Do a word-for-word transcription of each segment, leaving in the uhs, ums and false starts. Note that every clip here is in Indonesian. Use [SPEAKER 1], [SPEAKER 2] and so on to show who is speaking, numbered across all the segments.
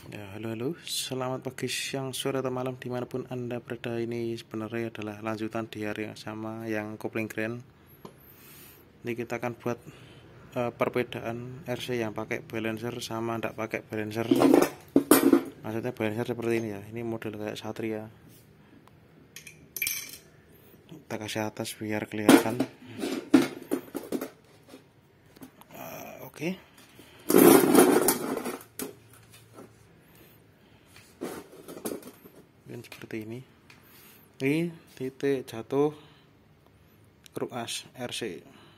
[SPEAKER 1] Ya, halo halo, selamat pagi, siang, sore, atau malam dimanapun Anda berada. Ini sebenarnya adalah lanjutan di hari yang sama yang kopling grand. Ini kita akan buat uh, perbedaan R C yang pakai balancer sama tidak pakai balancer. Maksudnya balancer seperti ini ya, ini model kayak Satria. Kita kasih atas biar kelihatan. uh, Oke okay. Dan seperti ini. Ini titik jatuh kruk as R C.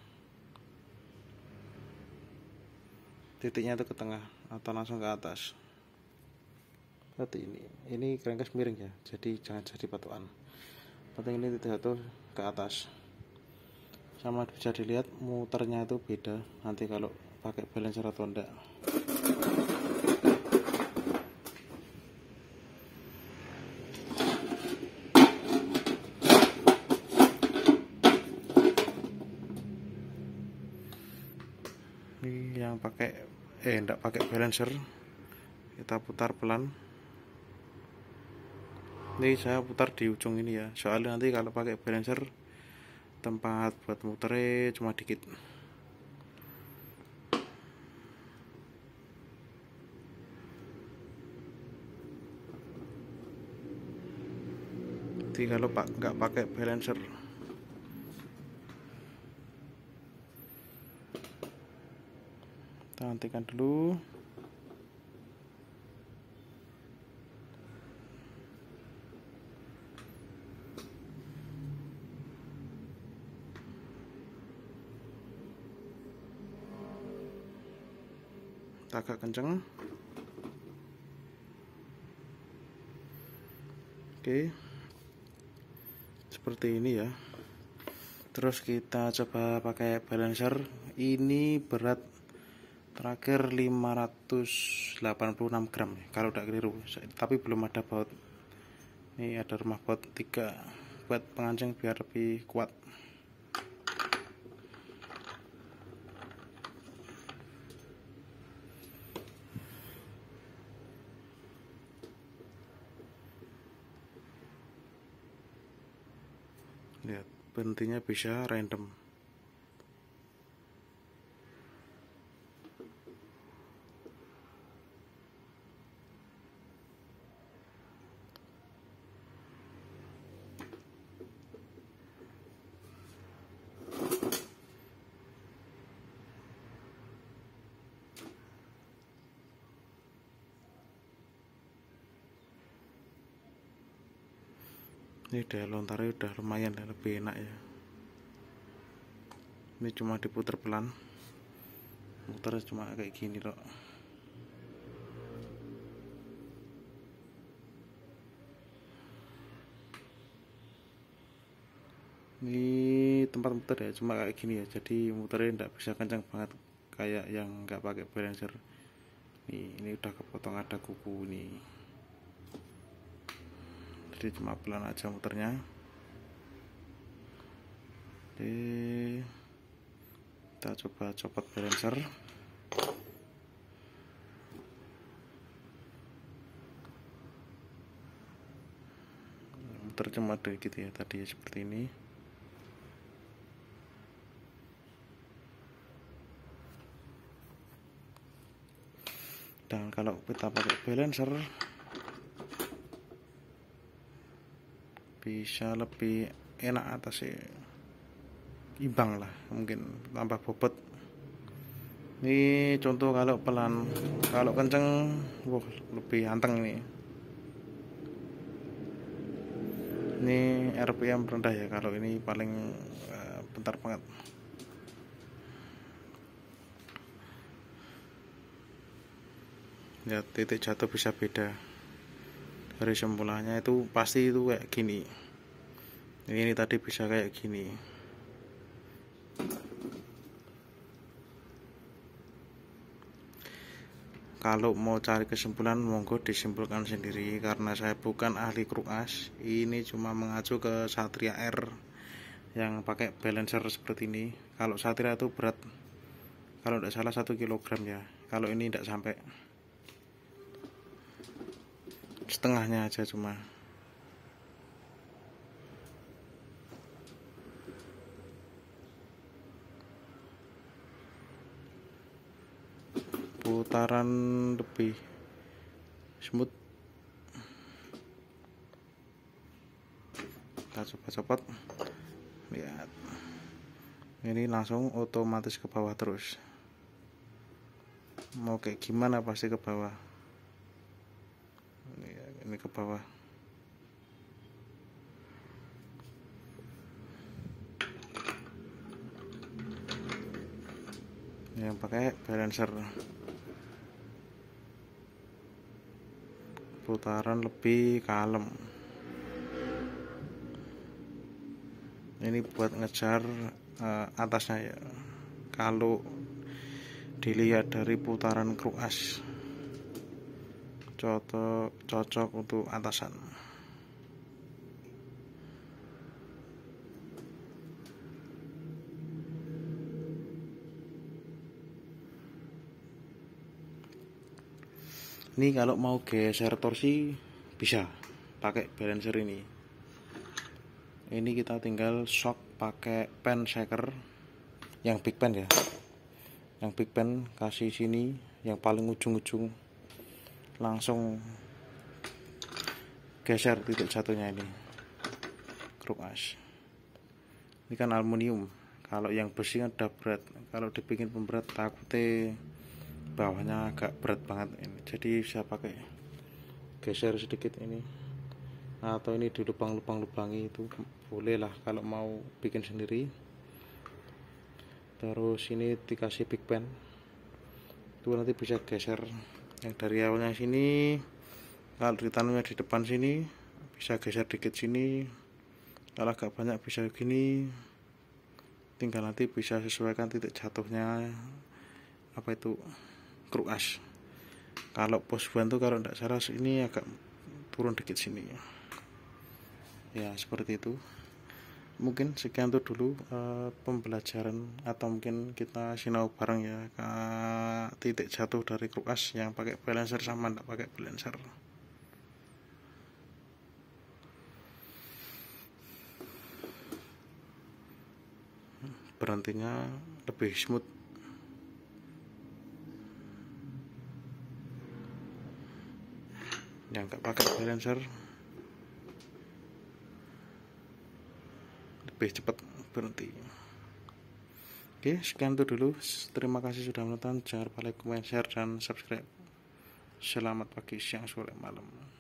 [SPEAKER 1] Titiknya itu ke tengah atau langsung ke atas. Seperti ini. Ini crankcase miring ya, jadi jangan jadi patokan. Penting ini titik jatuh ke atas. Sama bisa dilihat muternya itu beda nanti kalau pakai balancer atau enggak. Ini yang pakai eh enggak pakai balancer, kita putar pelan. Ini saya putar di ujung ini ya, soalnya nanti kalau pakai balancer tempat buat muternya cuma dikit. Jadi kalau pak nggak pakai balancer, kita hentikan dulu. Kita agak kenceng. Oke, seperti ini ya. Terus kita coba pakai balancer. Ini berat terakhir lima ratus delapan puluh enam gram kalau udah keliru, tapi belum ada baut. Ini ada rumah baut tiga buat pengancing biar lebih kuat. Lihat, berhentinya bisa random. Ini udah lontarnya udah lumayan ya, lebih enak ya. Ini cuma diputar pelan, muter cuma kayak gini loh. Ini tempat muter ya cuma kayak gini ya, jadi muternya tidak bisa kencang banget kayak yang nggak pakai balancer. Nih, ini udah kepotong ada kuku nih, jadi cuma pelan aja muternya. Oke, kita coba copot balancer. Muter cuma ada gitu ya tadi ya, seperti ini. Dan kalau kita pakai balancer bisa lebih enak atasnya, imbang lah, mungkin tambah bobot. Ini contoh kalau pelan, kalau kenceng wah lebih anteng ini. Ini R P M rendah ya, kalau ini paling uh, bentar banget. Ya, titik jatuh bisa beda. Dari semulanya itu pasti itu kayak gini. Ini tadi bisa kayak gini. Kalau mau cari kesimpulan monggo disimpulkan sendiri, karena saya bukan ahli kruk as. Ini cuma mengacu ke Satria R yang pakai balancer seperti ini. Kalau Satria itu berat, kalau tidak salah satu kilogram ya. Kalau ini tidak sampai. setengahnya aja cuma. Putaran lebih smooth. Kita coba copot, lihat ini langsung otomatis ke bawah terus. Mau kayak gimana pasti ke bawah. Ini ke bawah. Yang pakai balancer, putaran lebih kalem. Ini buat ngejar uh, atasnya ya. Kalau dilihat dari putaran kruk as, cocok cocok untuk atasan. Ini kalau mau geser torsi bisa pakai balancer ini. Ini kita tinggal shock pakai pen shaker yang big pen ya. Yang big pen kasih sini yang paling ujung-ujung, langsung geser titik jatuhnya ini kruk as. Ini kan aluminium, kalau yang besi kan udah berat. Kalau dibikin pemberat takutnya bawahnya agak berat banget ini, jadi bisa pakai geser sedikit ini, atau ini di lubang-lubang-lubangi itu boleh lah kalau mau bikin sendiri. Terus ini dikasih big pen itu nanti bisa geser yang dari awalnya sini. Kalau ditanamnya di depan sini bisa geser dikit sini, kalau agak banyak bisa gini. Tinggal nanti bisa sesuaikan titik jatuhnya apa itu kruk as. Kalau pos bantu kalau tidak salah ini agak turun dikit sini ya, seperti itu. Mungkin sekian tuh dulu uh, pembelajaran, atau mungkin kita sinau bareng ya ke titik jatuh dari kruk as yang pakai balancer sama tidak pakai balancer. Berhentinya lebih smooth. Yang nggak pakai balancer lebih cepat berhenti. Oke, sekian itu dulu. Terima kasih sudah menonton. Jangan lupa like, comment, share, dan subscribe. Selamat pagi, siang, sore, malam.